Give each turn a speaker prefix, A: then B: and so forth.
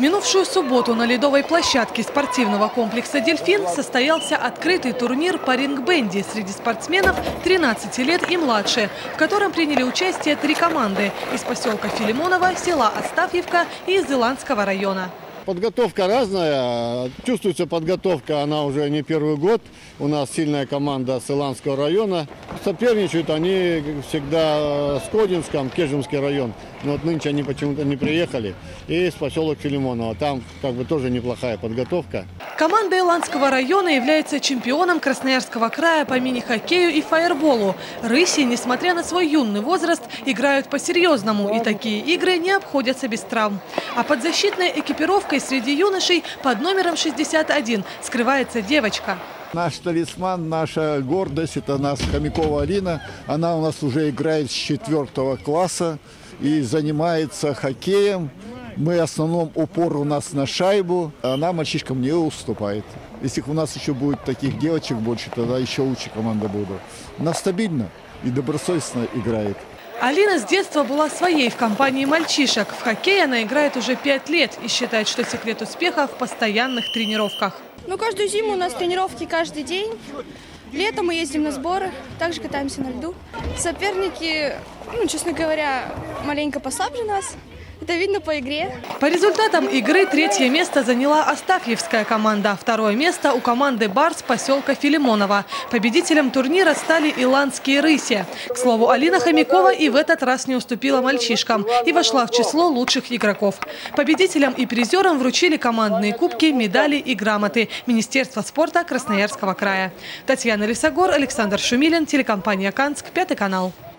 A: минувшую субботу на ледовой площадке спортивного комплекса «Дельфин» состоялся открытый турнир по ринг-бенди среди спортсменов 13 лет и младше, в котором приняли участие 3 команды из поселка Филимоново, села Астафьевка и из Иланского района.
B: Подготовка разная. Чувствуется подготовка, она уже не первый год. У нас сильная команда с Иланского района. Соперничают они всегда с Кодинском, Кежемский район. Но вот нынче они почему-то не приехали. И с поселок Филимоново. Там как бы тоже неплохая подготовка.
A: Команда Иланского района является чемпионом Красноярского края по мини-хоккею и фаерболу. Рыси, несмотря на свой юный возраст, играют по-серьезному. И такие игры не обходятся без травм. А под защитной экипировкой среди юношей под номером 61 скрывается девочка.
C: Наш талисман, наша гордость – это нас Хомякова Алина. Она у нас уже играет с 4 класса и занимается хоккеем. Мы в основном упор у нас на шайбу. Она мальчишкам не уступает. Если у нас еще будет таких девочек больше, тогда еще лучше команда будет. Она стабильно и добросовестно играет.
A: Алина с детства была своей в компании мальчишек. В хоккей она играет уже 5 лет и считает, что секрет успеха в постоянных тренировках.
D: Каждую зиму у нас тренировки каждый день. Летом мы ездим на сборы, также катаемся на льду. Соперники, честно говоря, маленько послабже нас. Это видно по игре.
A: По результатам игры 3-е место заняла Астафьевская команда. 2-е место у команды «Барс» поселка Филимоново. Победителем турнира стали иланские рыси. К слову, Алина Хомякова и в этот раз не уступила мальчишкам и вошла в число лучших игроков. Победителям и призерам вручили командные кубки, медали и грамоты Министерства спорта Красноярского края. Татьяна Лисогор, Александр Шумилин, телекомпания «Канск», 5 канал.